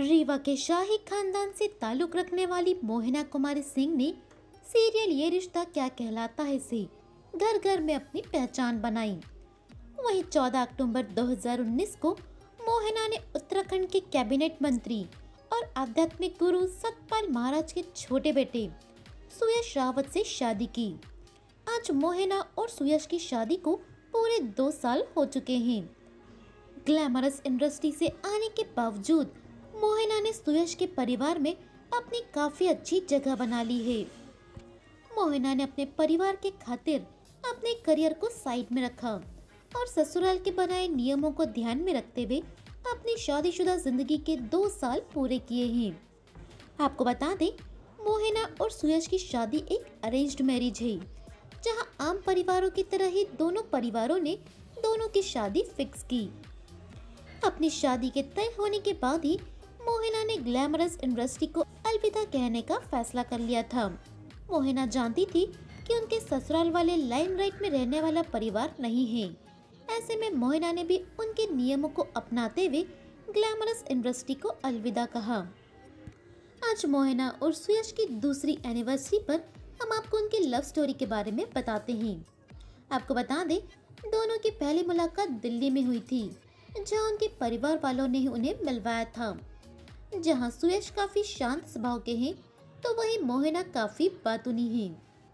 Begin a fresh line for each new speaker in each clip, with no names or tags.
रीवा के शाही खानदान से ताल्लुक रखने वाली मोहिना कुमारी सिंह ने सीरियल ये रिश्ता क्या कहलाता है से घर घर में अपनी पहचान बनाई। वहीं 14 अक्टूबर 2019 को मोहिना ने उत्तराखंड के कैबिनेट मंत्री और आध्यात्मिक गुरु सतपाल महाराज के छोटे बेटे सुयश रावत से शादी की। आज मोहिना और सुयश की शादी को पूरे 2 साल हो चुके हैं। ग्लैमरस इंडस्ट्री से आने के बावजूद मोहिना ने सुयश के परिवार में अपनी काफी अच्छी जगह बना ली है। मोहिना ने अपने परिवार के खातिर अपने करियर को साइड में रखा और ससुराल के बनाए नियमों को ध्यान में रखते हुए अपनी शादीशुदा जिंदगी के 2 साल पूरे किए हैं। आपको बता दें, मोहिना और सुयश की शादी एक अरेंज्ड मैरिज है, जहां आम परिवारों की तरह ही दोनों परिवारों ने दोनों की शादी फिक्स की। अपनी शादी के तय होने के बाद ही मोहिना ने ग्लैमरस इंडस्ट्री को अलविदा कहने का फैसला कर लिया था। मोहिना जानती थी कि उनके ससुराल वाले लाइमलाइट में रहने वाला परिवार नहीं है। ऐसे में मोहिना ने भी उनके नियमों को अपनाते हुए ग्लैमरस इंडस्ट्री को अलविदा कहा। आज मोहिना और सुयश की दूसरी एनिवर्सरी पर हम आपको उनकी लव स्टोरी के बारे में बताते हैं। आपको बता दें, दोनों की पहली मुलाकात दिल्ली में हुई थी, जहां उनके परिवार वालों ने उन्हें मिलवाया था। जहां सुयश काफी शांत स्वभाव के हैं, तो वहीं मोहिना काफी बातूनी है।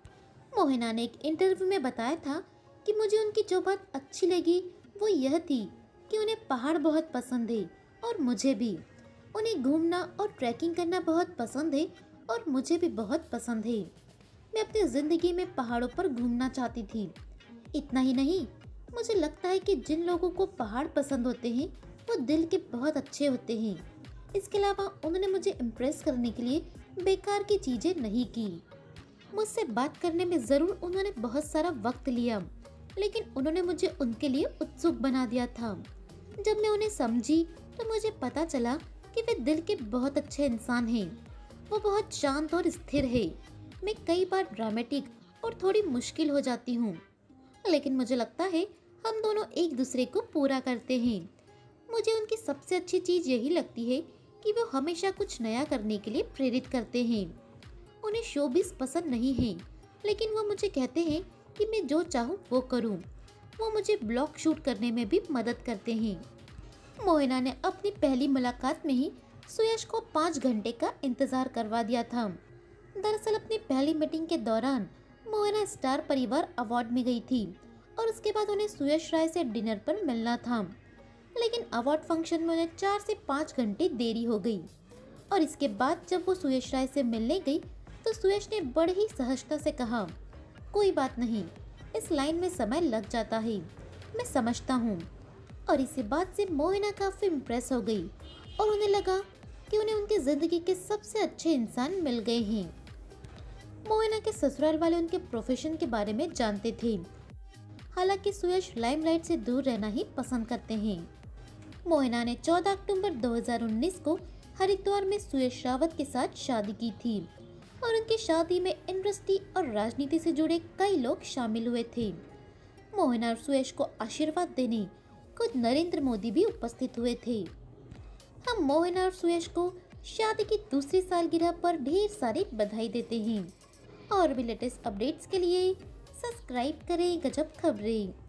मोहिना ने एक इंटरव्यू में बताया था कि मुझे उनकी जो बात अच्छी लगी वो यह थी कि उन्हें पहाड़ बहुत पसंद है और मुझे भी। उन्हें घूमना और ट्रैकिंग करना बहुत पसंद है और मुझे भी बहुत पसंद है। मैं अपनी जिंदगी में पहाड़ों पर घूमना चाहती थी। इतना ही नहीं, मुझे लगता है कि जिन लोगों को पहाड़ पसंद होते हैं वो दिल के बहुत अच्छे होते हैं। इसके अलावा उन्होंने मुझे इम्प्रेस करने के लिए बेकार की चीजें नहीं की। मुझसे बात करने में जरूर उन्होंने बहुत सारा वक्त लिया, लेकिन उन्होंने मुझे उनके लिए उत्सुक बना दिया था। जब मैं उन्हें समझी तो मुझे पता चला कि वे दिल के बहुत अच्छे इंसान हैं। वो बहुत शांत और स्थिर है। मैं कई बार ड्रामेटिक और थोड़ी मुश्किल हो जाती हूँ, लेकिन मुझे लगता है हम दोनों एक दूसरे को पूरा करते हैं। मुझे उनकी सबसे अच्छी चीज यही लगती है कि वो हमेशा कुछ नया करने के लिए प्रेरित करते हैं। उन्हें शोबिज़ पसंद नहीं है, लेकिन वो मुझे कहते हैं कि मैं जो चाहूँ वो करूँ। वो मुझे ब्लॉग शूट करने में भी मदद करते हैं। मोहिना ने अपनी पहली मुलाकात में ही सुयश को 5 घंटे का इंतजार करवा दिया था। दरअसल अपनी पहली मीटिंग के दौरान मोहिना स्टार परिवार अवार्ड में गई थी और उसके बाद उन्हें सुयश राय से डिनर पर मिलना था, लेकिन अवार्ड फंक्शन में उन्हें 4 से 5 घंटे देरी हो गई। और इसके बाद जब वो सुयश राय से मिलने गई तो सुयश ने बड़े ही सहजता से कहा, कोई बात नहीं, इस लाइन में समय लग जाता है, मैं समझता हूँ। और इसी बात से मोहिना काफी इम्प्रेस हो गई और उन्हें लगा कि उन्हें उनकी जिंदगी के सबसे अच्छे इंसान मिल गए हैं। मोहिना के ससुराल वाले उनके प्रोफेशन के बारे में जानते थे। हालांकि सुयश लाइमलाइट से दूर रहना ही पसंद करते हैं। मोहिना ने 14 अक्टूबर 2019 को हरिद्वार में सुयश रावत के साथ शादी की थी और उनकी शादी में इंडस्ट्री और राजनीति से जुड़े कई लोग शामिल हुए थे। मोहिना और सुयश को आशीर्वाद देने खुद नरेंद्र मोदी भी उपस्थित हुए थे। हम मोहिना और सुयश को शादी की दूसरी सालगिरह पर ढेर सारी बधाई देते हैं। और भी लेटेस्ट अपडेट्स के लिए सब्सक्राइब करें गजब खबरें।